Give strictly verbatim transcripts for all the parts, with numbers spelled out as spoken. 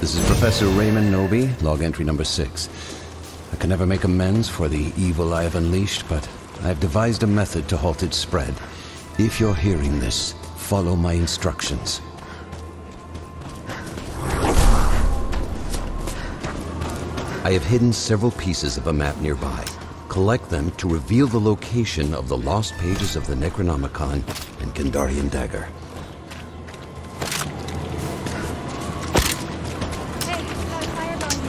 This is Professor Raymond Noby, log entry number six. I can never make amends for the evil I have unleashed, but I have devised a method to halt its spread. If you're hearing this, follow my instructions. I have hidden several pieces of a map nearby. Collect them to reveal the location of the lost pages of the Necronomicon and Kandarian dagger. Hey, got a fire going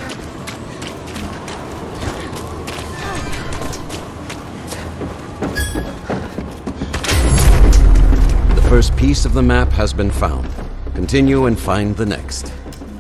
here. The first piece of the map has been found. Continue and find the next.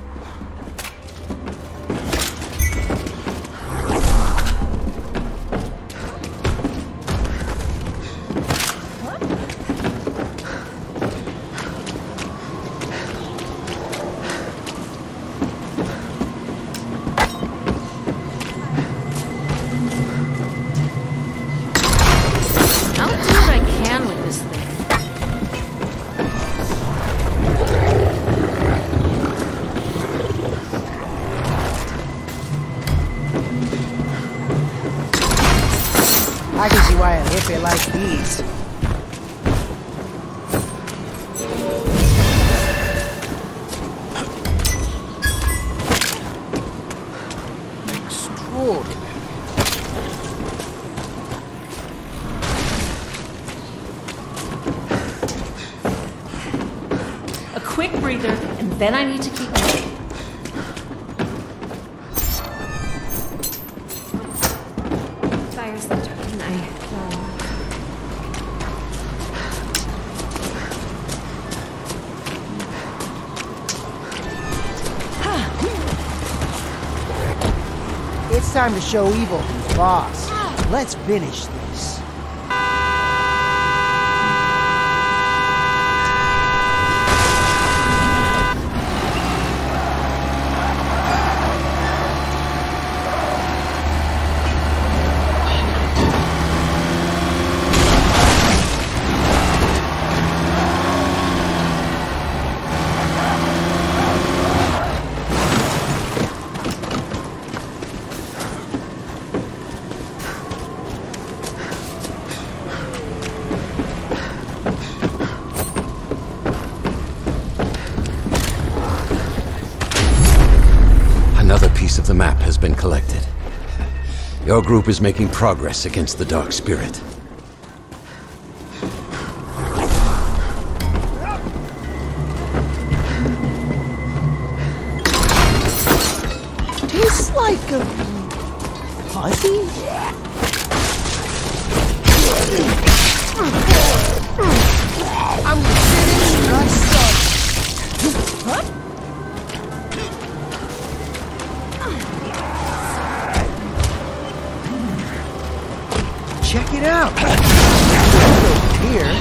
I can see why a hippie like these. Extraordinary. A quick breather, and then I need to keep going. Fire's the turn. I It's time to show evil who's boss. Let's finish this. Another piece of the map has been collected. Your group is making progress against the Dark Spirit. Tastes like a fuzzy. I'm finished myself. Huh? Check it out. Here.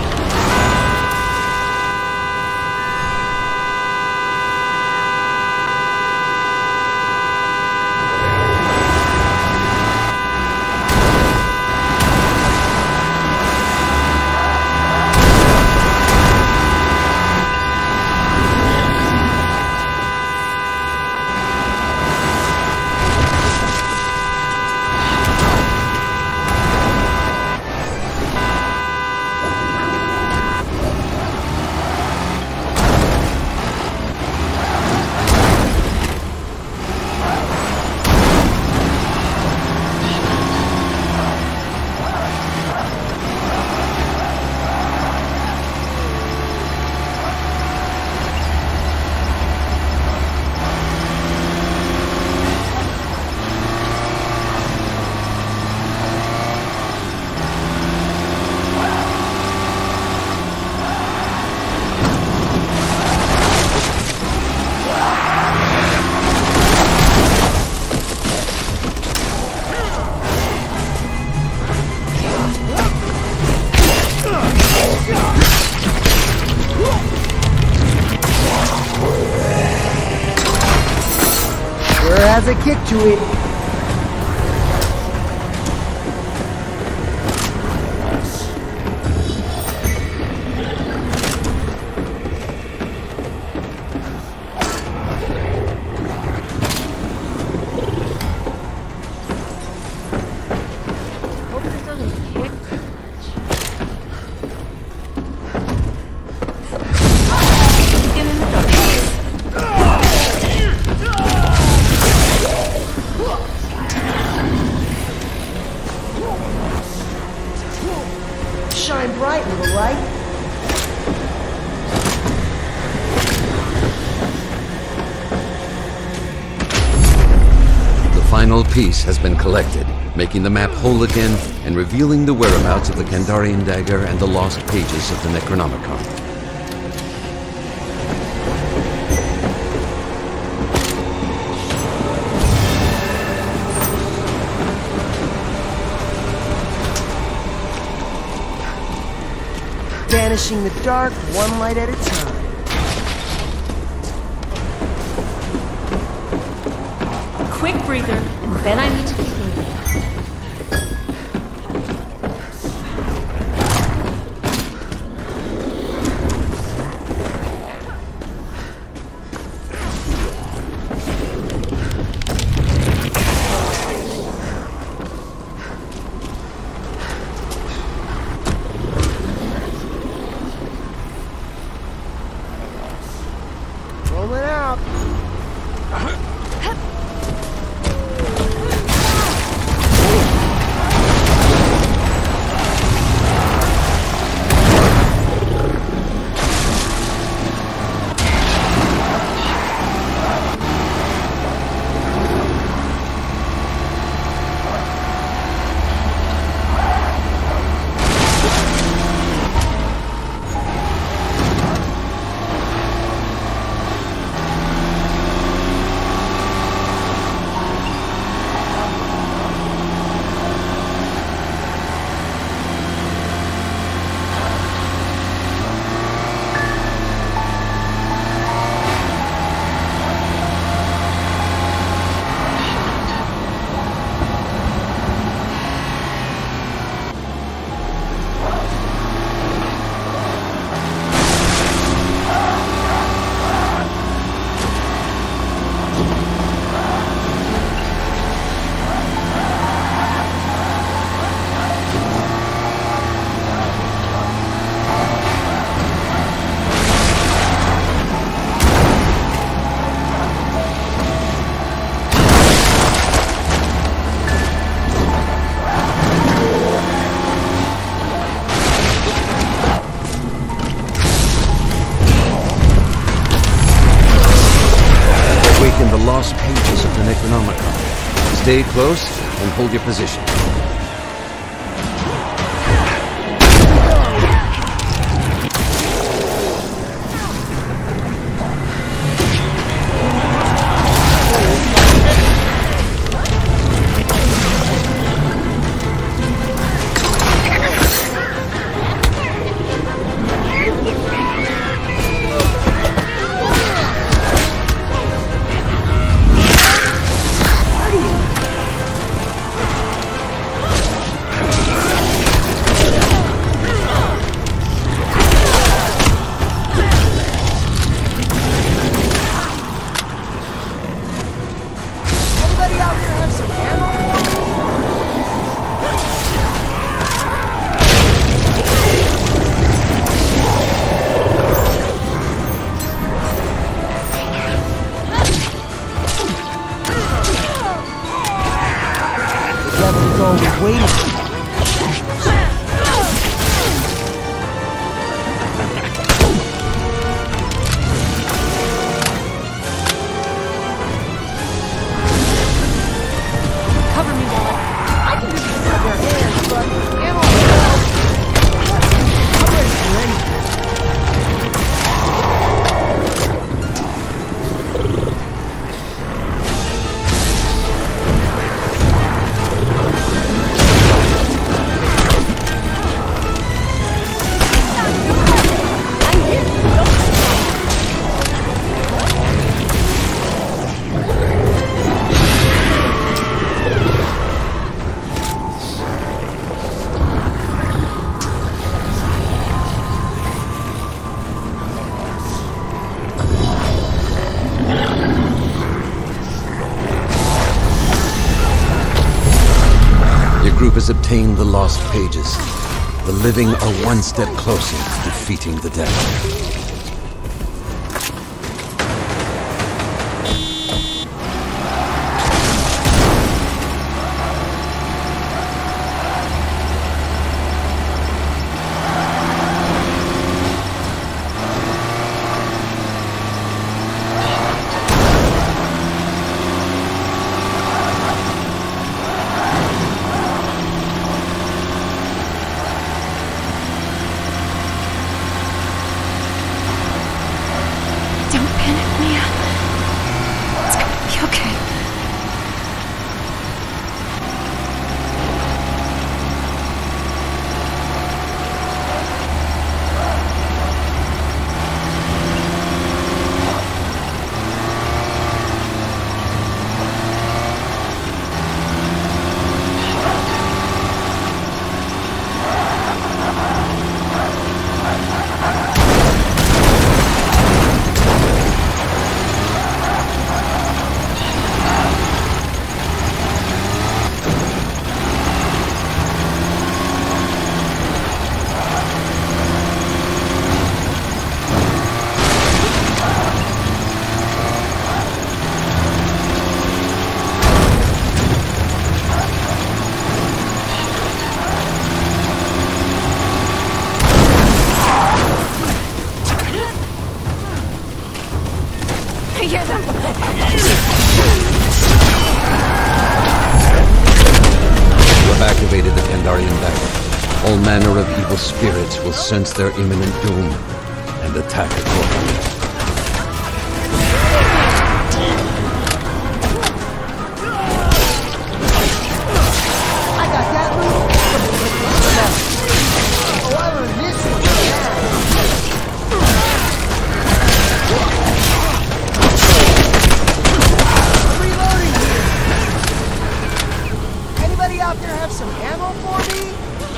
Sure has a kick to it. final piece has been collected, making the map whole again and revealing the whereabouts of the Kandarian dagger and the lost pages of the Necronomicon. Banishing the dark, one light at a time. Quick breather, and then I need to keep moving. Rolling out. The lost pages of the Necronomicon. Stay close and hold your position. Group has obtained the lost pages. The living are one step closer to defeating the dead. Don't panic, Mia. It's gonna be okay. Activated the Kandarian dagger. All manner of evil spirits will sense their imminent doom and attack accordingly. I got that move. Oh, I learned this one. I'm reloading here. Anybody out there have some ammo for me?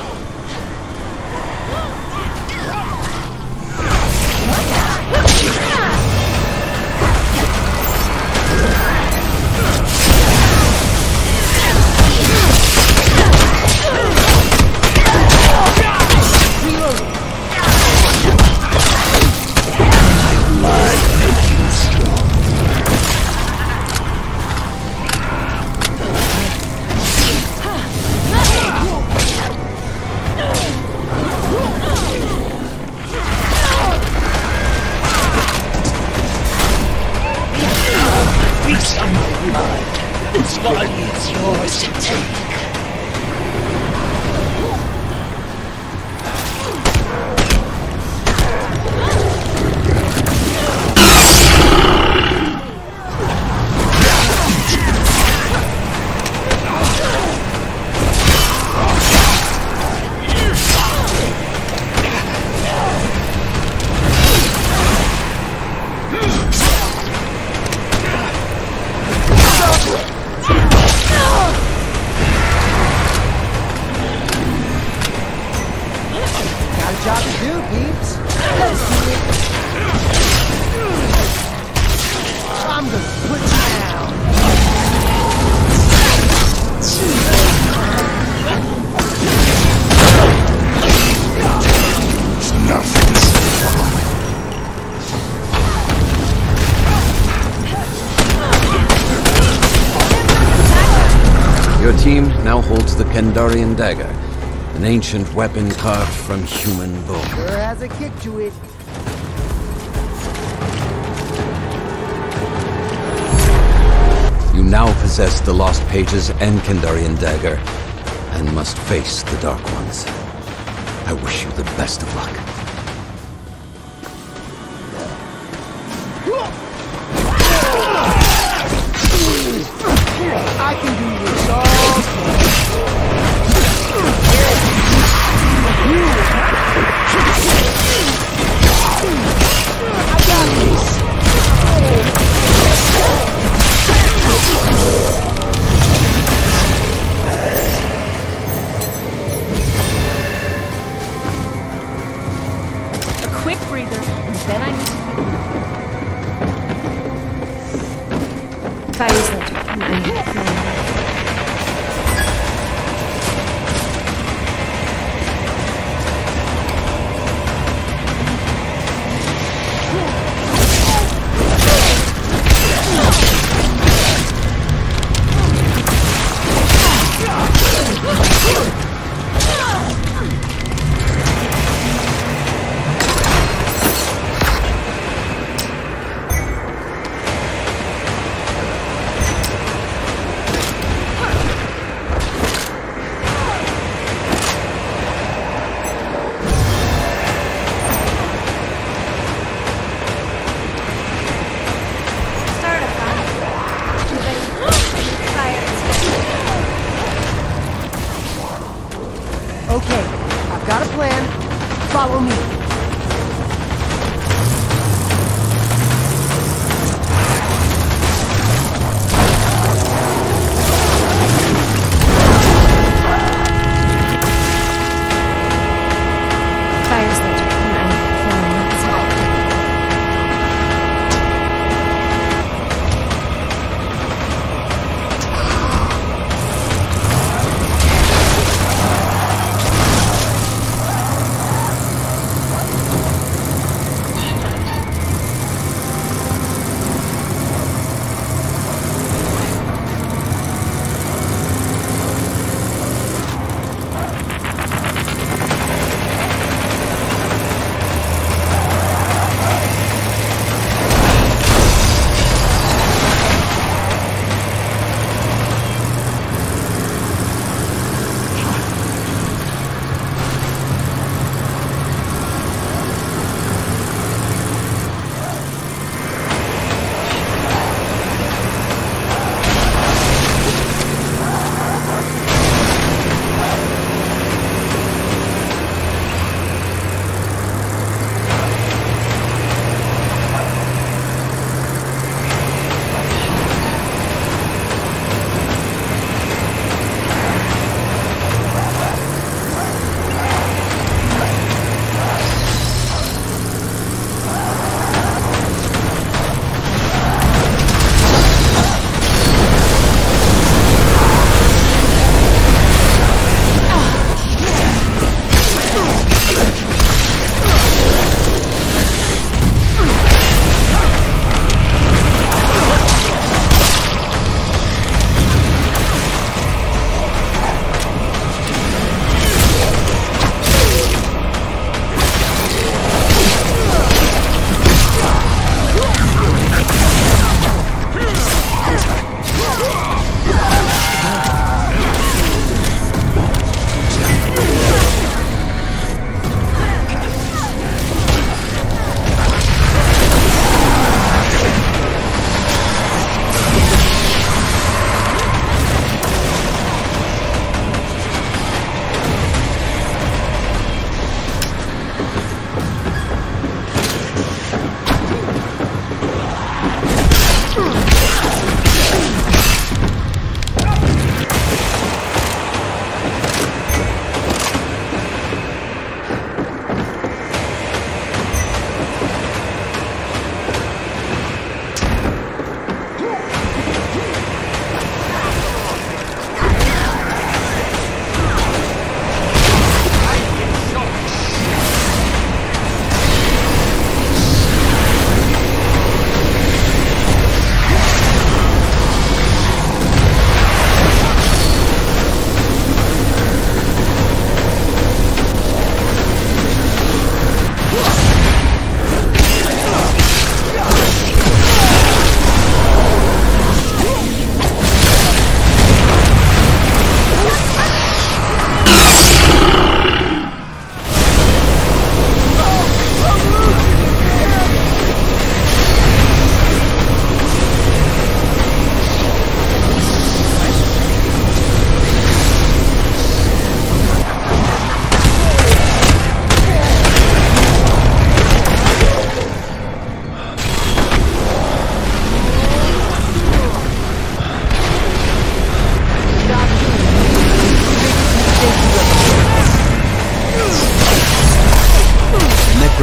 This body is yours to take. Job to do, peeps. Let's do it. I'm gonna put you down. Your team now holds the Kandarian dagger. An ancient weapon carved from human bone. Sure has a kick to it. You now possess the lost pages and Kandarian dagger, and must face the Dark Ones. I wish you the best of luck. I can do this all. I got this. A quick breather, and then I need to... Facelift. Nine.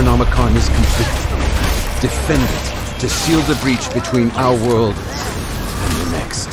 Necronomicon is complete. Defend it to seal the breach between our world and the next.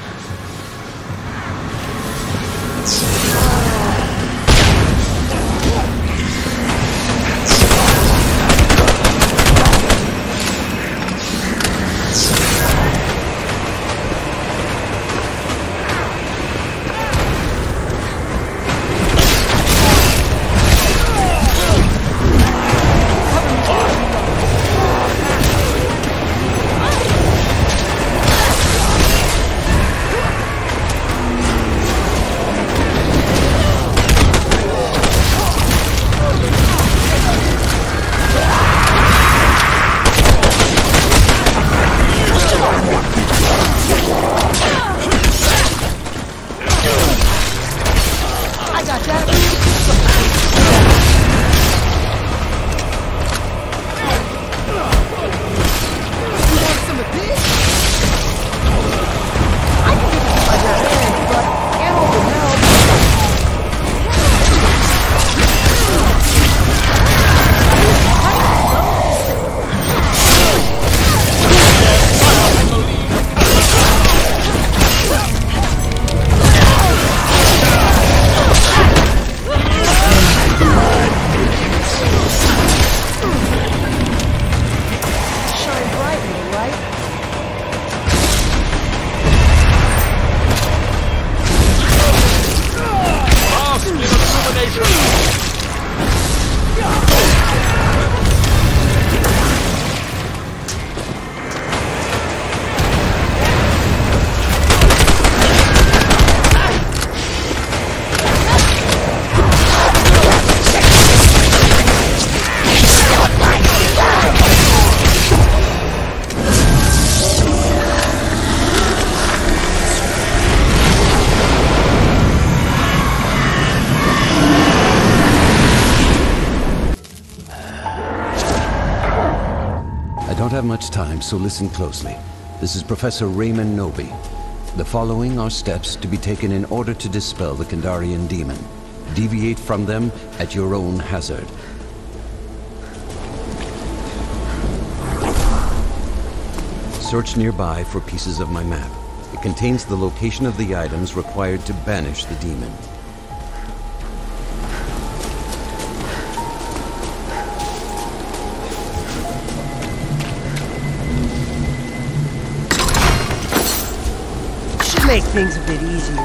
I don't have much time, so listen closely. This is Professor Raymond Noby. The following are steps to be taken in order to dispel the Kandarian demon. Deviate from them at your own hazard. Search nearby for pieces of my map. It contains the location of the items required to banish the demon. Make things a bit easier.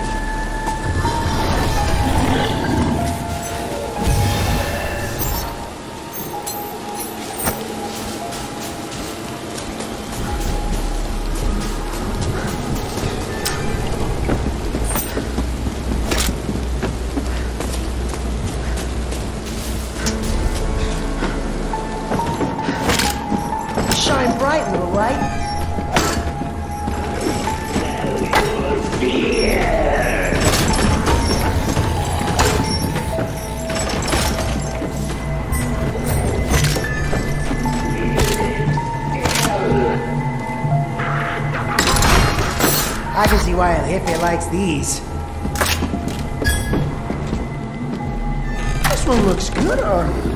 Shine bright, little light. I can see why a hippie likes these. This one looks good, or...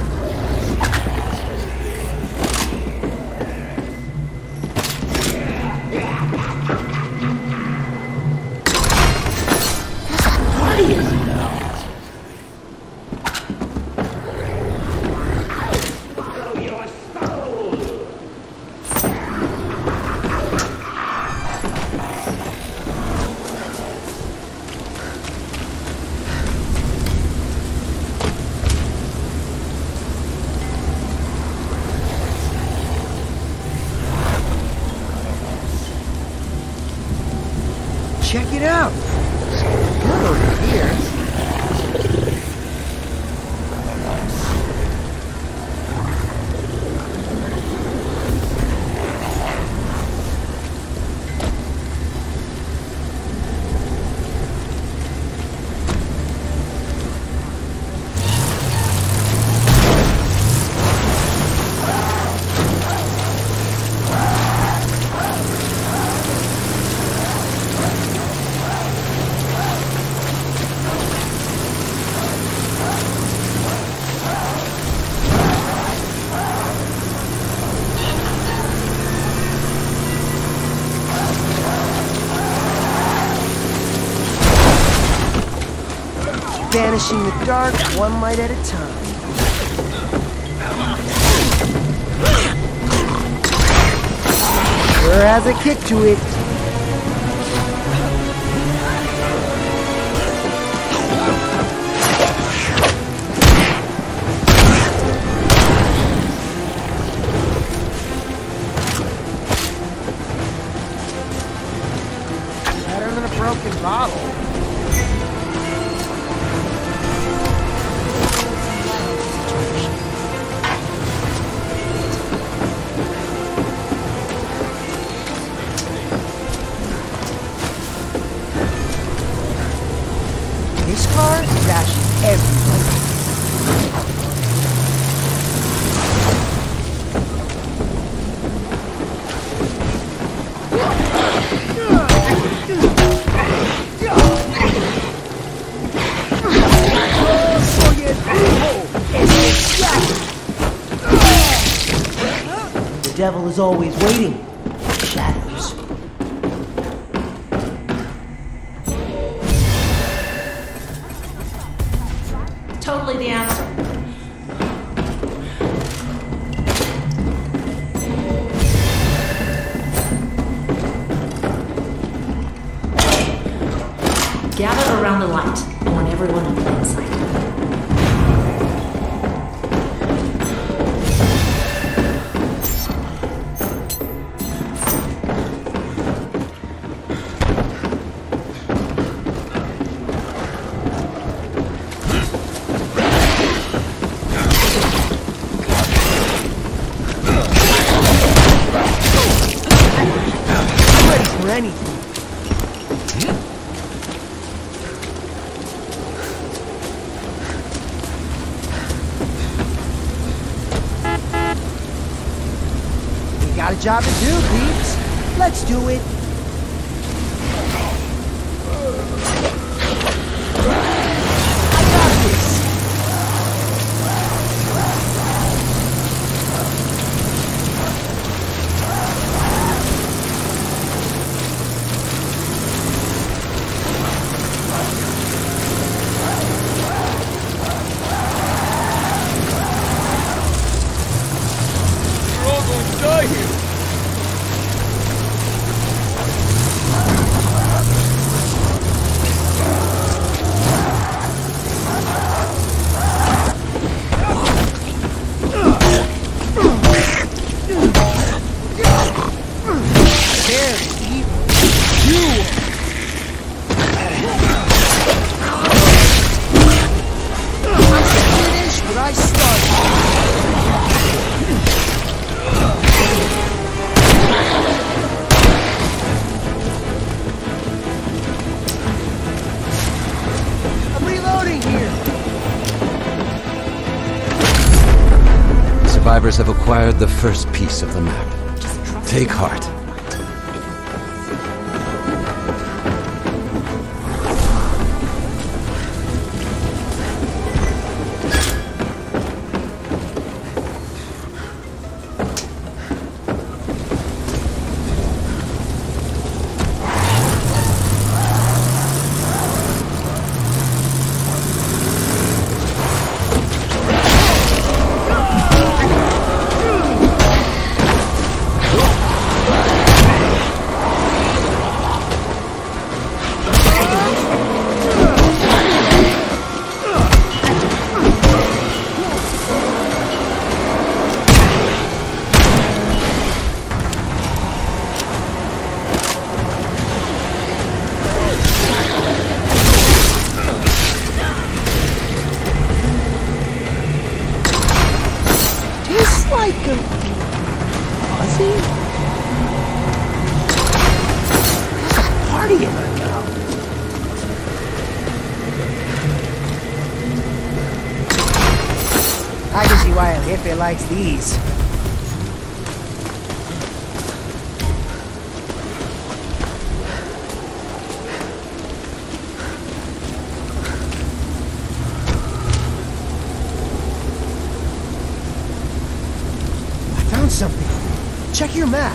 Check it out! It's good over here. banishing the dark one light at a time. Sure has a kick to it. Better than a broken bottle. This car crashes everywhere. The devil is always waiting. Shadows. Totally the answer. Gather around the light. I want everyone in plain sight. Anything. We got a job to do, peeps. Let's do it. I got this. Survivors have acquired the first piece of the map. Take heart. I can see why a hippie likes these. I found something. Check your map.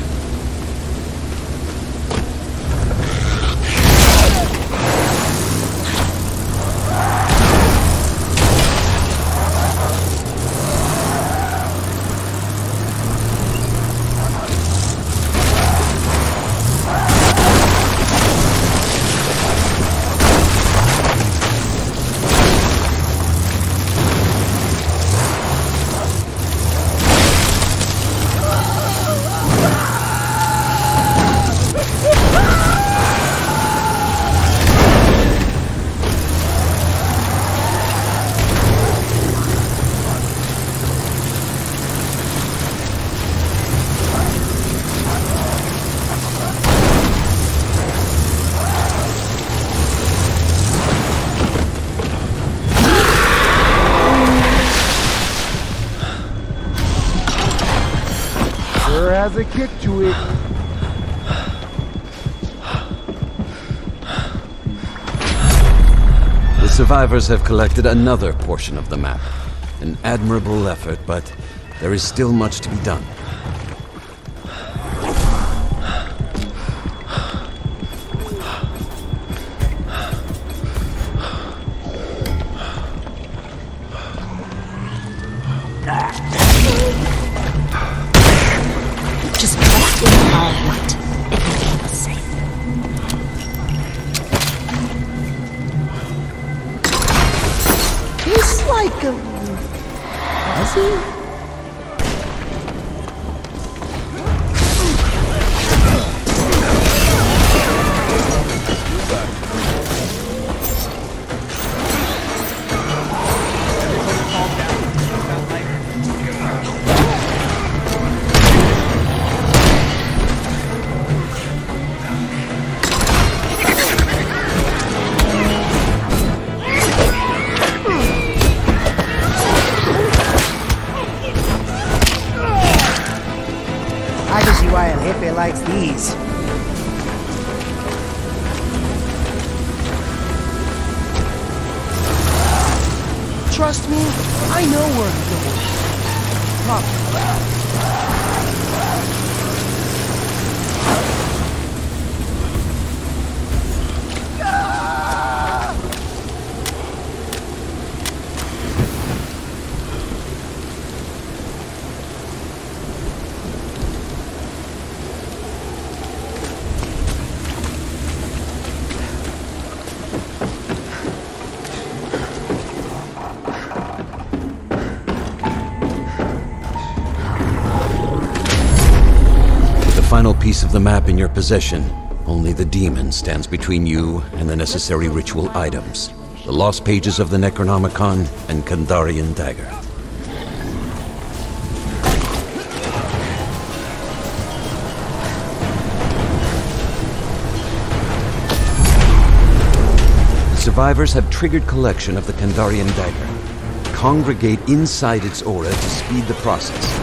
has a kick to it. The survivors have collected another portion of the map. An admirable effort, but there is still much to be done. Just what we all want. It will keep us safe. Tastes like a... fuzzy? Likes these. Trust me, I know where I'm going. Come. Final piece of the map in your possession. Only the demon stands between you and the necessary ritual items. The lost pages of the Necronomicon and Kandarian dagger. The survivors have triggered collection of the Kandarian dagger. Congregate inside its aura to speed the process.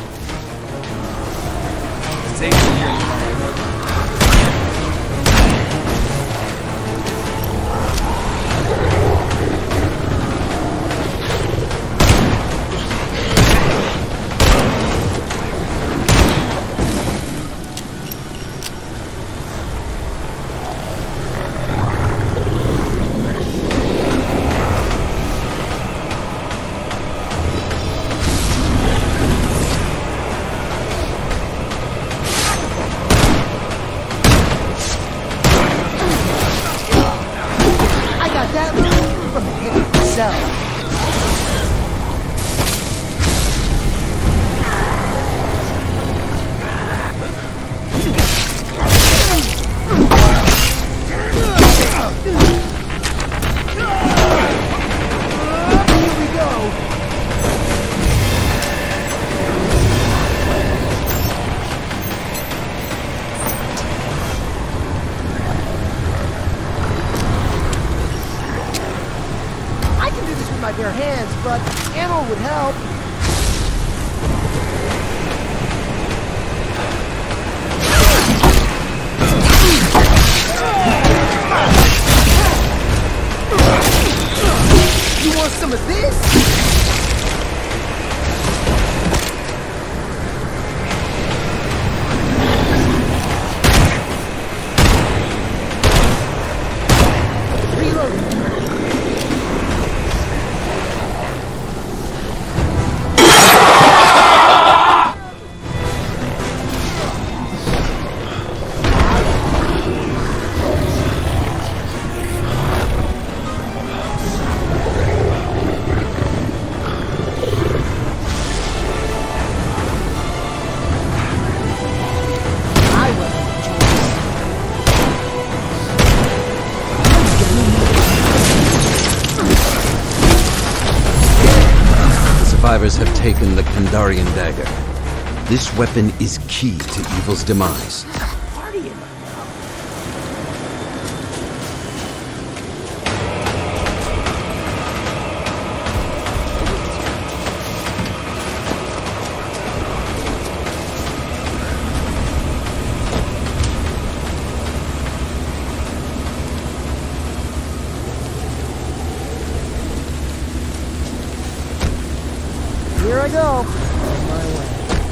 Their hands, but ammo would help. You want some of this? Survivors have taken the Kandarian dagger. This weapon is key to evil's demise. I go. On my way.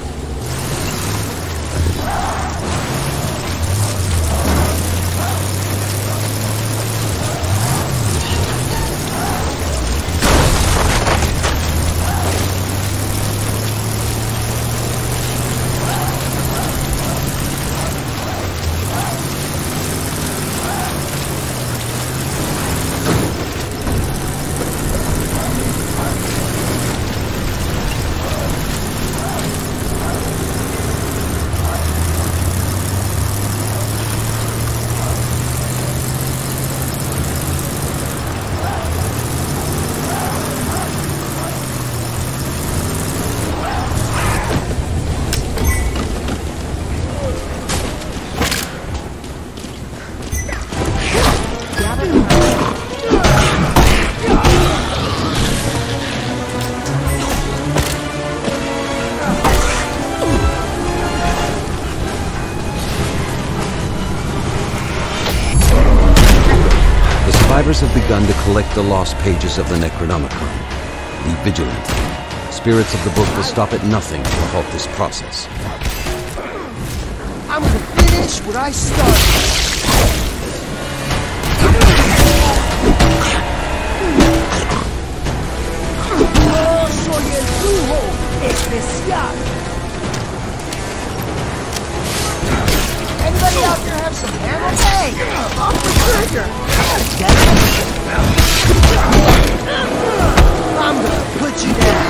Survivors have begun to collect the lost pages of the Necronomicon. Be vigilant. Spirits of the book will stop at nothing to halt this process. I'm gonna finish what I started. Oh, soy el brujo especial. Anybody out there have some ammo? Hey, off the trigger. I'm gonna put you down.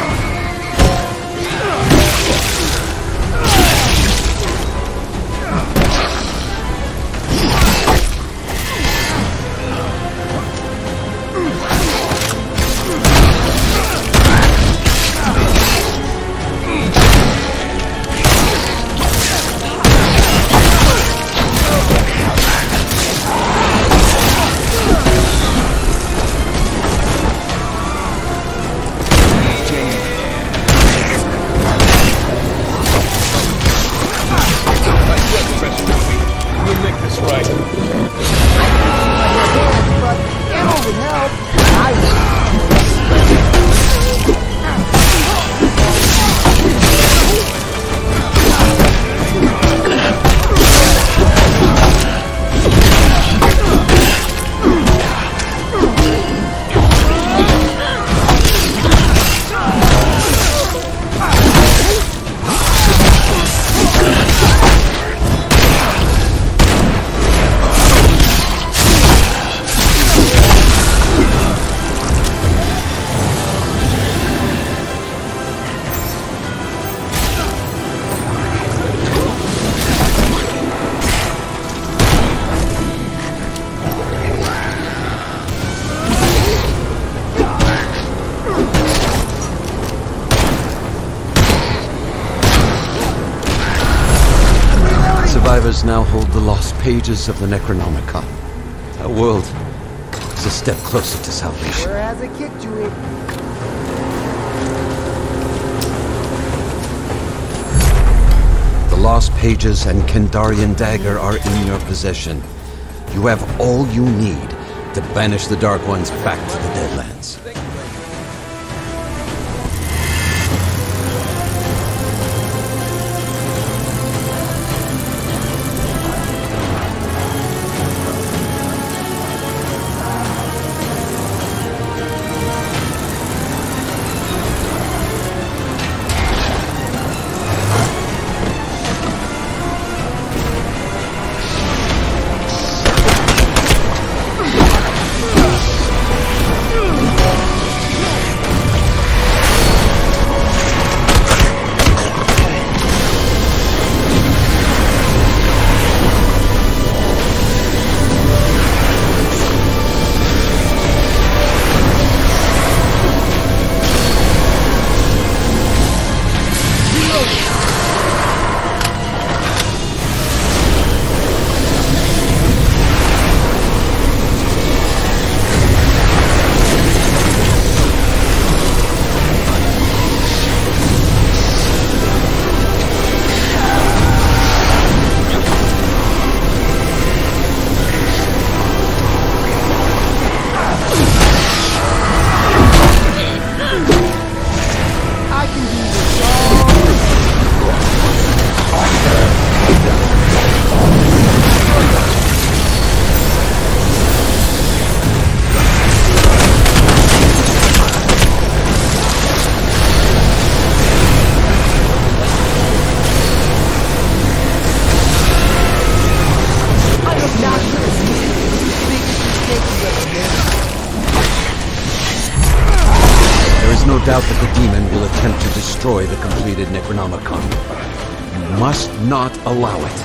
Survivors now hold the lost pages of the Necronomicon. Our world is a step closer to salvation. Where has it kicked you in? The lost pages and Kandarian dagger are in your possession. You have all you need to banish the Dark Ones back to the Deadlands. attempt to destroy the completed Necronomicon. You must not allow it.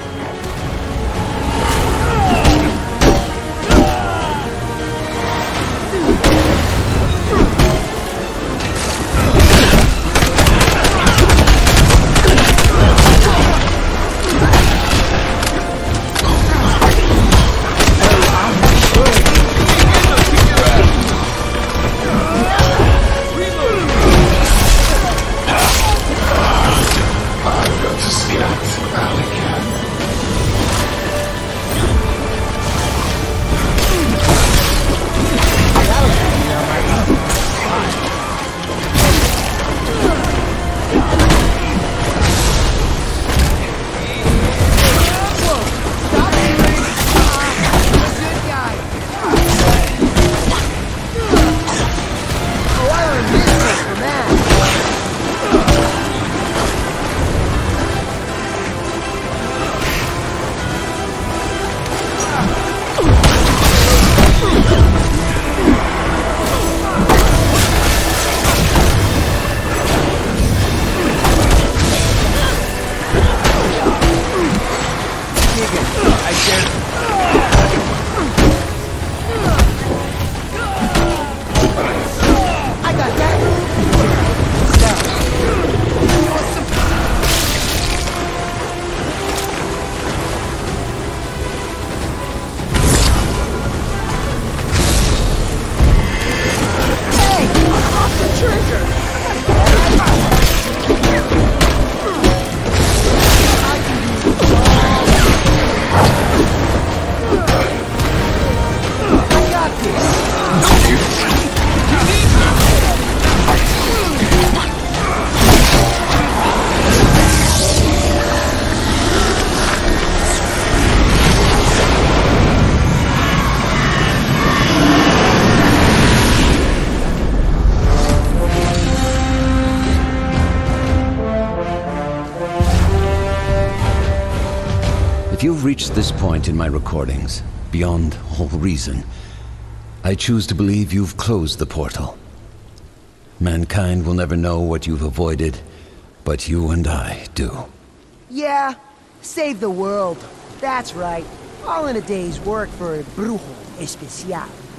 If you've reached this point in my recordings, beyond all reason, I choose to believe you've closed the portal. Mankind will never know what you've avoided, but you and I do. Yeah, save the world. That's right. All in a day's work for el brujo especial.